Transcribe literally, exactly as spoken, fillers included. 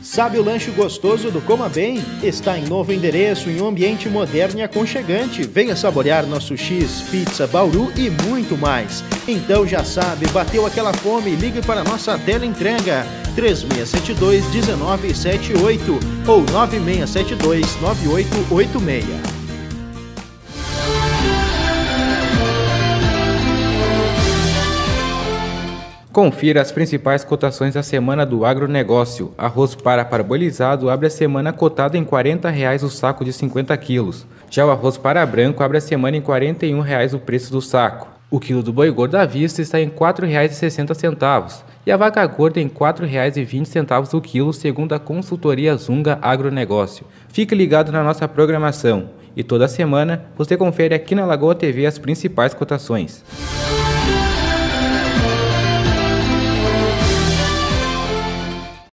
Sabe o lanche gostoso do Coma Bem? Está em novo endereço, em um ambiente moderno e aconchegante. Venha saborear nosso X, pizza, bauru e muito mais. Então já sabe, bateu aquela fome, ligue para a nossa teleentrega três seis sete dois, um nove sete oito ou nove seis sete dois, nove oito oito seis. Confira as principais cotações da semana do agronegócio. Arroz para parbolizado abre a semana cotado em quarenta reais o saco de cinquenta quilos. Já o arroz para branco abre a semana em quarenta e um reais o preço do saco. O quilo do boi gordo à vista está em quatro reais e sessenta centavos e a vaca gorda em quatro reais e vinte centavos o quilo, segundo a consultoria Zunga Agronegócio. Fique ligado na nossa programação e toda semana você confere aqui na Lagoa T V as principais cotações.